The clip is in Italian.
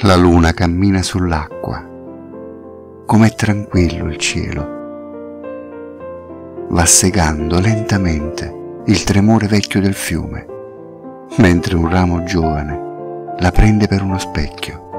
La luna cammina sull'acqua, com'è tranquillo il cielo. Va segando lentamente il tremore vecchio del fiume, mentre un ramo giovane la prende per uno specchio.